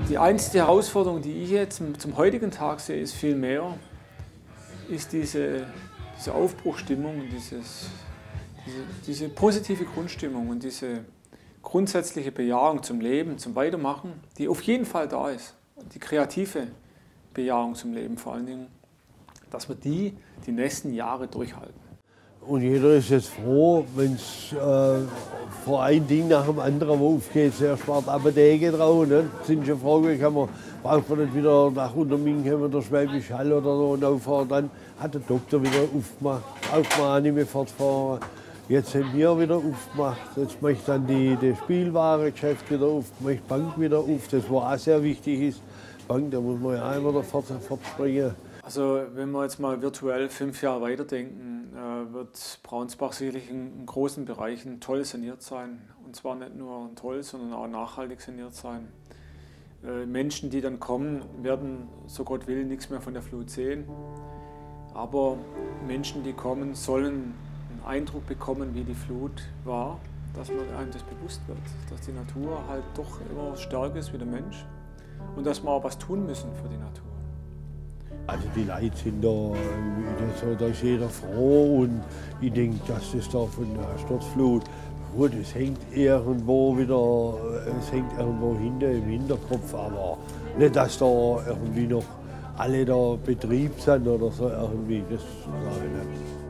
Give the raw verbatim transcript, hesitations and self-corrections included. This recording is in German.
Die einzige Herausforderung, die ich jetzt zum, zum heutigen Tag sehe, ist vielmehr, ist diese, diese Aufbruchstimmung, dieses, diese, diese positive Grundstimmung und diese grundsätzliche Bejahung zum Leben, zum Weitermachen, die auf jeden Fall da ist. Die kreative Bejahung zum Leben vor allen Dingen, dass wir die die nächsten Jahre durchhalten. Und jeder ist jetzt froh, wenn es äh, vor ein Ding nach dem anderen aufgeht. Zuerst war die Apotheke drauf, ne? Sind schon Fragen, kann man, braucht man nicht wieder nach Unterminken oder Schwäbisch Hall oder so auffahren. Dann hat der Doktor wieder aufgemacht, braucht man auch nicht mehr fortfahren. Jetzt haben wir wieder aufgemacht, jetzt möchte dann die, die Spielwarengeschäft wieder auf, möchte die Bank wieder auf, das war auch sehr wichtig ist. Bank, da muss man ja auch immer fort, fortspringen. Also wenn wir jetzt mal virtuell fünf Jahre weiterdenken, äh, wird Braunsbach sicherlich in, in großen Bereichen toll saniert sein. Und zwar nicht nur toll, sondern auch nachhaltig saniert sein. Äh, Menschen, die dann kommen, werden, so Gott will, nichts mehr von der Flut sehen. Aber Menschen, die kommen, sollen einen Eindruck bekommen, wie die Flut war, dass man einem das bewusst wird, dass die Natur halt doch immer stärker ist wie der Mensch und dass wir auch was tun müssen für die Natur. Also die Leute sind da, da ist jeder froh und ich denke, dass das da von der Sturzflut, gut, es hängt irgendwo wieder, es hängt irgendwo hinter im Hinterkopf, aber nicht, dass da irgendwie noch alle da Betrieb sind oder so irgendwie, das sage ich nicht.